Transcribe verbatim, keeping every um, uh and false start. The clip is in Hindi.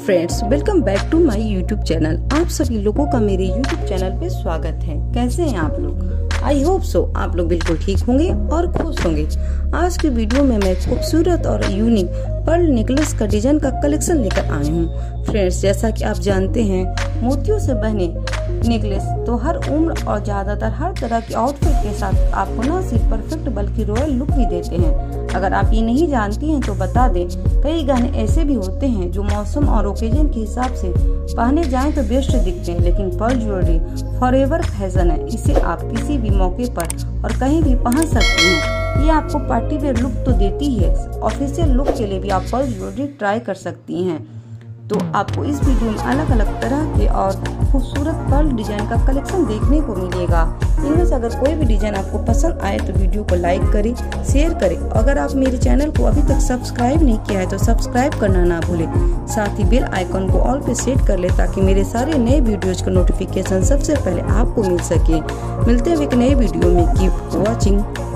Friends, welcome back to my YouTube channel. आप सभी लोगों का मेरे यूट्यूब चैनल पे स्वागत है। कैसे हैं आप लोग? आई होप सो आप लोग बिल्कुल ठीक होंगे और खुश होंगे। आज की वीडियो में मैं खूबसूरत और यूनिक पर्ल नेकलेस का डिजाइन का कलेक्शन लेकर आई हूँ। फ्रेंड्स, जैसा कि आप जानते हैं, मोतियों से बने नेकलेस तो हर उम्र और ज्यादातर हर तरह के आउटफिट के साथ आपको न सिर्फ परफेक्ट बल्कि रॉयल लुक भी देते हैं। अगर आप ये नहीं जानती हैं तो बता दें, कई गहने ऐसे भी होते हैं जो मौसम और ओकेजन के हिसाब से पहने जाएं तो बेस्ट दिखते हैं, लेकिन पर्ल ज्वेलरी फॉरएवर फैशन है। इसे आप किसी भी मौके पर और कहीं भी पहन सकते हैं। ये आपको पार्टी वेयर लुक तो देती है, ऑफिशियल लुक के लिए भी आप पर्ल ज्वेलरी ट्राई कर सकती हैं। तो आपको इस वीडियो में अलग अलग तरह के और खूबसूरत पर्ल डिजाइन का कलेक्शन देखने को मिलेगा। इनमें से अगर कोई भी डिजाइन आपको पसंद आए तो वीडियो को लाइक करें, शेयर करें। अगर आप मेरे चैनल को अभी तक सब्सक्राइब नहीं किया है तो सब्सक्राइब करना ना भूलें। साथ ही बेल आइकन को ऑल पे सेट कर ले ताकि मेरे सारे नए वीडियोज का नोटिफिकेशन सबसे पहले आपको मिल सके। मिलते हैं एक नए वीडियो में। Keep watching.